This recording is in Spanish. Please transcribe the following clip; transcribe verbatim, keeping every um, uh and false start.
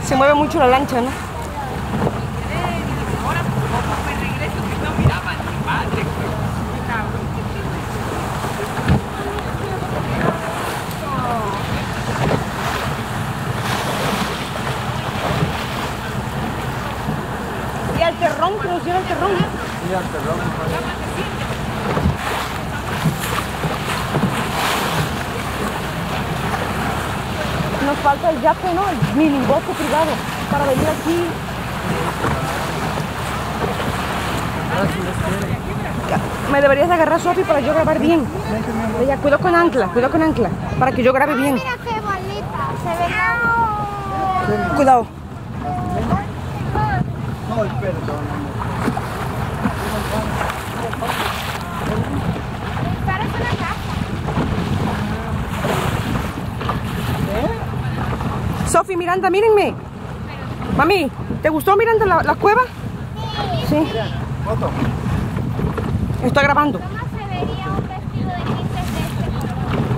Se mueve mucho la lancha, ¿no? Y al terrón, produjeron el terrón. Sí, al terrón. Nos falta el yate, ¿no? El minibosque privado para venir aquí. Me deberías de agarrar, Sofi, para yo grabar bien. Ella, cuidado con ancla, cuidado con ancla, para que yo grabe bien. Mira qué bonita, se ve. Cuidado. No, perdón. Parece una casa. Sofi, Miranda, mírenme. Mami, ¿te gustó, Miranda, la, la cueva? Sí. Foto. Estoy grabando.